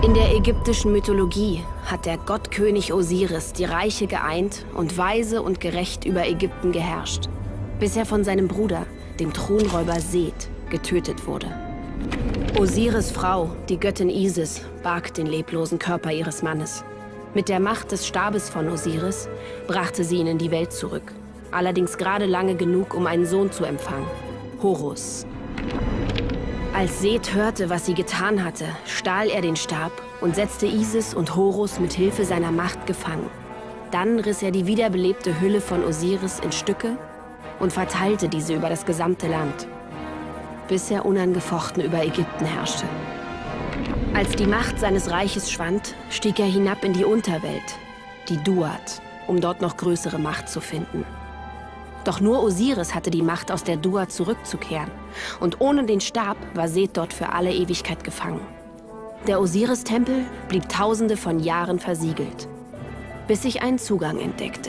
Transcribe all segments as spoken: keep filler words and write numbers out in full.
In der ägyptischen Mythologie hat der Gottkönig Osiris die Reiche geeint und weise und gerecht über Ägypten geherrscht, bis er von seinem Bruder, dem Thronräuber Seth, getötet wurde. Osiris' Frau, die Göttin Isis, barg den leblosen Körper ihres Mannes. Mit der Macht des Stabes von Osiris brachte sie ihn in die Welt zurück. Allerdings gerade lange genug, um einen Sohn zu empfangen, Horus. Als Seth hörte, was sie getan hatte, stahl er den Stab und setzte Isis und Horus mit Hilfe seiner Macht gefangen. Dann riss er die wiederbelebte Hülle von Osiris in Stücke und verteilte diese über das gesamte Land, bis er unangefochten über Ägypten herrschte. Als die Macht seines Reiches schwand, stieg er hinab in die Unterwelt, die Duat, um dort noch größere Macht zu finden. Doch nur Osiris hatte die Macht, aus der Duat zurückzukehren. Und ohne den Stab war Seth dort für alle Ewigkeit gefangen. Der Osiris-Tempel blieb tausende von Jahren versiegelt, bis ich einen Zugang entdeckte.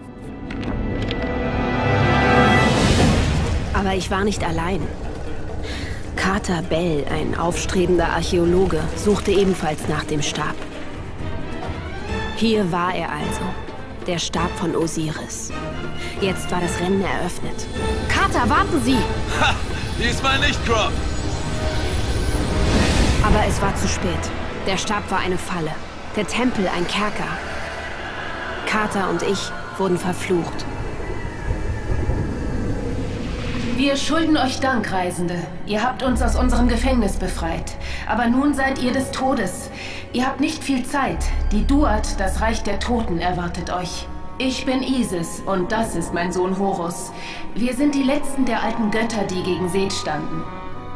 Aber ich war nicht allein. Carter Bell, ein aufstrebender Archäologe, suchte ebenfalls nach dem Stab. Hier war er also, der Stab von Osiris. Jetzt war das Rennen eröffnet. Carter, warten Sie! Ha! Diesmal nicht, Croft! Aber es war zu spät. Der Stab war eine Falle. Der Tempel ein Kerker. Carter und ich wurden verflucht. Wir schulden euch Dank, Reisende. Ihr habt uns aus unserem Gefängnis befreit. Aber nun seid ihr des Todes. Ihr habt nicht viel Zeit. Die Duat, das Reich der Toten, erwartet euch. Ich bin Isis und das ist mein Sohn Horus. Wir sind die letzten der alten Götter, die gegen Seth standen.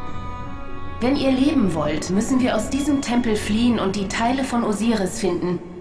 Wenn ihr leben wollt, müssen wir aus diesem Tempel fliehen und die Teile von Osiris finden.